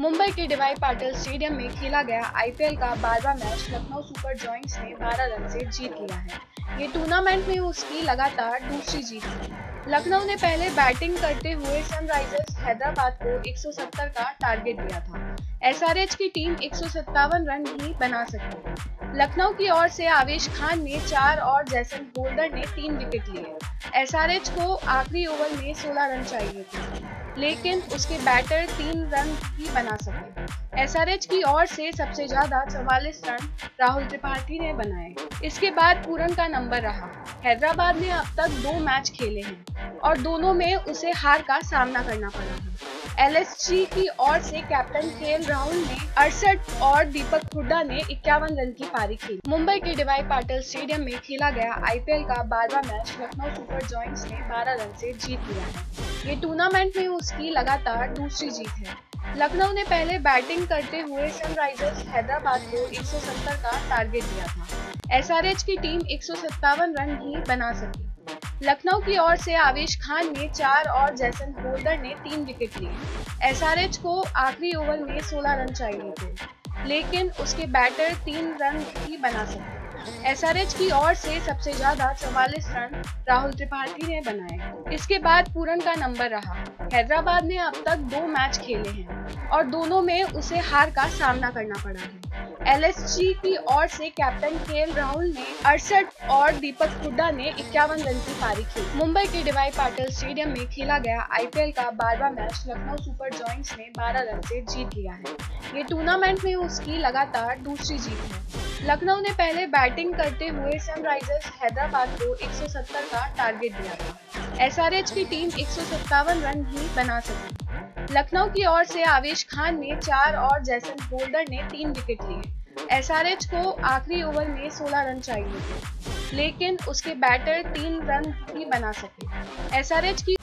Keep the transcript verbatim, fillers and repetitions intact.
मुंबई के D Y Patil stadium में खेला गया आईपीएल का बारहवां मैच लखनऊ सुपर जॉयंट्स ने बारह रन से जीत लिया है। ये टूर्नामेंट में उसकी लगातार दूसरी जीत है। लखनऊ ने पहले बैटिंग करते हुए सनराइजर्स हैदराबाद को एक सौ सत्तर का टारगेट दिया था। एसआरएच की टीम एक सौ सत्तावन रन ही बना सकी। लखनऊ की ओर से आवेश खान ने चार और जैसन होल्डर ने तीन विकेट लिए। एसआरएच को आखिरी ओवर में सोलह रन चाहिए थे, लेकिन उसके बैटर तीन रन ही बना सके। एसआरएच की ओर से सबसे ज्यादा चौवालीस रन राहुल त्रिपाठी ने बनाए। इसके बाद पूरन का नंबर रहा। हैदराबाद ने अब तक दो मैच खेले हैं और दोनों में उसे हार का सामना करना पड़ा है। एलएसजी की ओर से कैप्टन केएल राहुल ने अड़सठ और दीपक हुड्डा ने इक्यावन रन की पारी खेली। मुंबई के डीवाई पाटिल स्टेडियम में खेला गया आईपीएल का बारहवां मैच लखनऊ सुपर जॉयंट्स ने बारह रन से जीत लिया है। ये टूर्नामेंट में उसकी लगातार दूसरी जीत है। लखनऊ ने पहले बैटिंग करते हुए सनराइजर्स हैदराबाद को एक सौ सत्तर का टारगेट दिया था। एसआरएच की टीम एक सौ सत्तावन रन ही बना सकी। लखनऊ की ओर से आवेश खान ने चार और जैसन होल्डर ने तीन विकेट लिए। एसआरएच को आखिरी ओवर में सोलह रन चाहिए थे, लेकिन उसके बैटर तीन रन ही बना सके। एसआरएच की ओर से सबसे ज्यादा चौवालीस रन राहुल त्रिपाठी ने बनाए। इसके बाद पूरन का नंबर रहा। हैदराबाद ने अब तक दो मैच खेले हैं और दोनों में उसे हार का सामना करना पड़ा है। एलएसजी की ओर से कैप्टन केएल राहुल ने अड़सठ और दीपक हुड्डा ने इक्यावन रन की पारी खेली। मुंबई के डीवाई पाटिल स्टेडियम में खेला गया आईपीएल का बारहवां मैच लखनऊ सुपर जॉयंट्स ने बारह रन से जीत लिया है। ये टूर्नामेंट में उसकी लगातार दूसरी जीत है। लखनऊ ने पहले बैटिंग करते हुए सनराइजर्स हैदराबाद को एक सौ सत्तर का टारगेट दिया था। एसआरएच की टीम एक सौ सत्तावन रन ही बना सकी। लखनऊ की ओर से आवेश खान ने चार और जैसन होल्डर ने तीन विकेट लिए। एसआरएच को आखिरी ओवर में सोलह रन चाहिए थे, लेकिन उसके बैटर तीन रन ही बना सके। एसआरएच की